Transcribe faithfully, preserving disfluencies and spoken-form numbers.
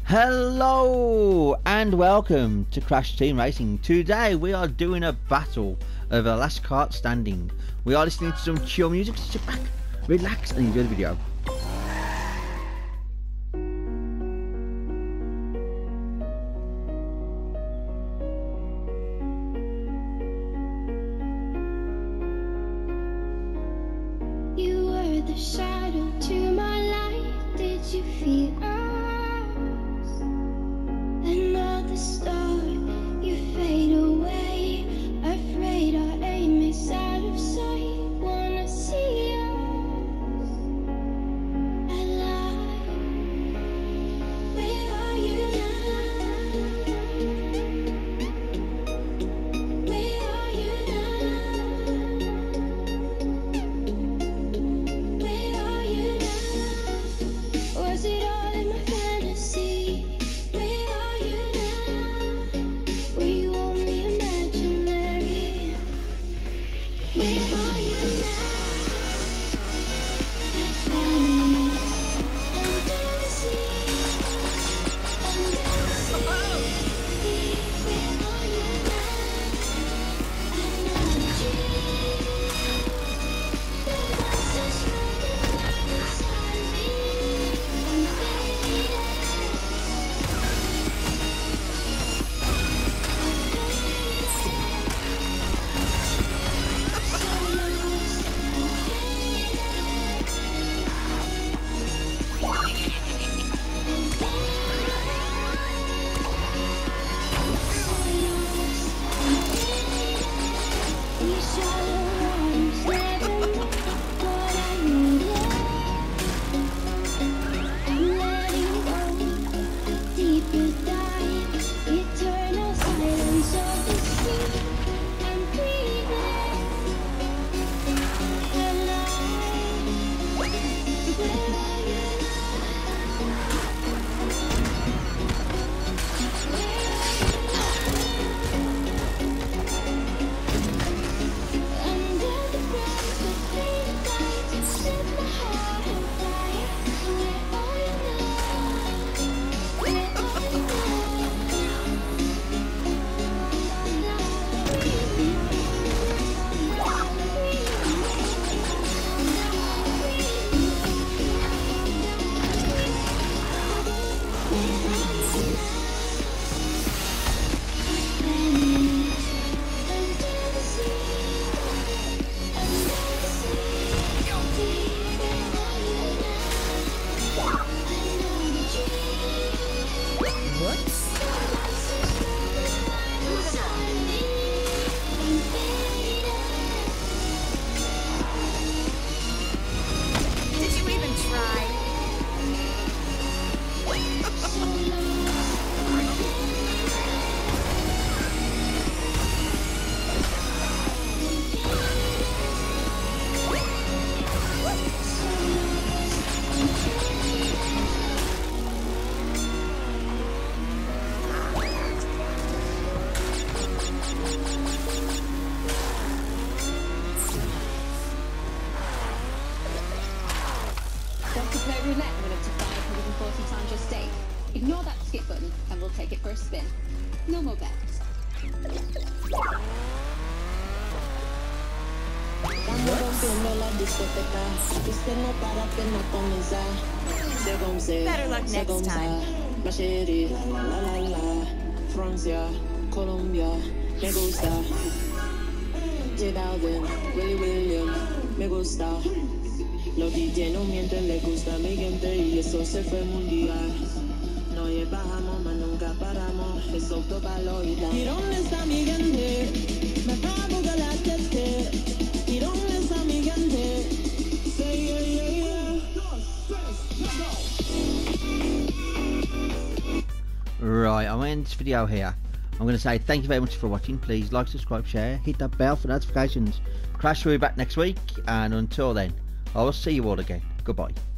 Hello and welcome to Crash Team Racing. Today we are doing a battle of the last kart standing. We are listening to some chill music, so sit back, relax and enjoy the video. You were the shadow to my light. Did you feel us? Another star, you fade away. Afraid our aim is out of sight. Wanna see us alive. Where are you now? Where are you now? Where are you now? Was it all in my fantasy? Where are you now? Were you only imaginary? Where are you now? I found me under the sea, under the sea. Where are you now? Another dream. The voices running out inside me. I'm fading. These shallow arms never know what I needed. I'm letting go, deeper dive, eternal silence of the sea. I'm breathing alive. Where are you under the ground, the fading lights set my heart on fire. Where are you now? Where are you Did you even try? Want to play roulette and win up to five hundred forty times your stake? Ignore that skip button and we'll take it for a spin. No more bets. Estamos rompiendo la discoteca. Usted no para que no comienza. C'est comme c'est, Better luck c'est next comme ça. time. Ma chérie, la la la la. Francia, Colombia, me gusta. J Balvin, Willie William, me gusta. Los D J no mienten, le gusta mi gente y eso se fue mundial. No bajamos, mas nunca paramos. Eso toca lo ida. ¿Y dónde está mi gente? Me acabo de la tete. ¿Y dónde está mi gente? Say yeah, yeah, yeah. Right, I'm going to end this video here. I'm going to say thank you very much for watching. Please like, subscribe, share, hit that bell for notifications. Crash will be back next week, and until then, I will see you all again. Goodbye.